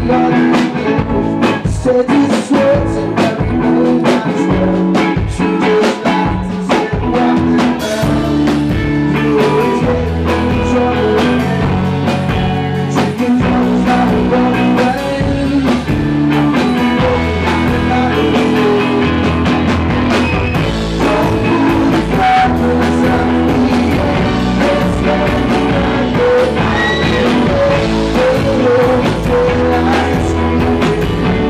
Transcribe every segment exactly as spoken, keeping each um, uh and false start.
Said this was a very good night. She just laughed and said, "What the hell? You always get in trouble." Drinking drugs like a running rain. Don't pull the covers up the end. Let's let the night go out in bed. Oh, the daylight's creeping.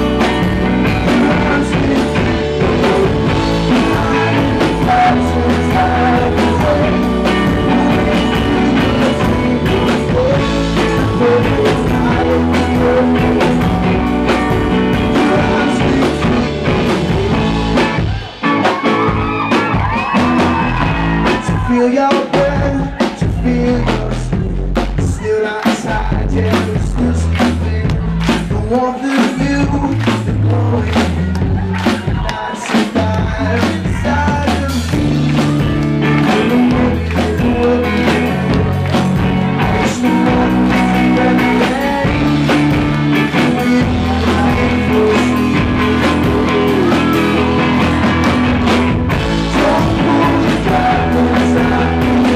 Feel your breath, to feel your skin. It's still outside, yeah, it's still sleeping. The warmth of you, the glowing you. Nights so bad inside of me. I don't know if it will be. I just know it's every day. With you, I ain't for sleeping. Don't pull the curtains out.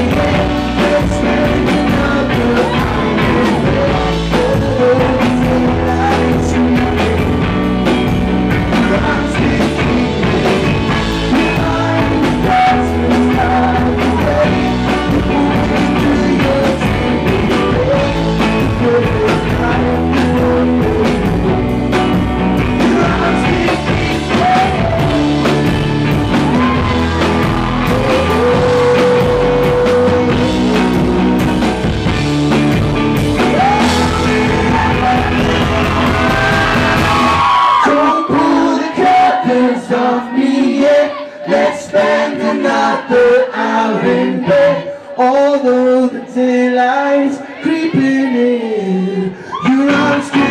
Let's spend another hour in bed. Although the daylight's creeping in, your arms.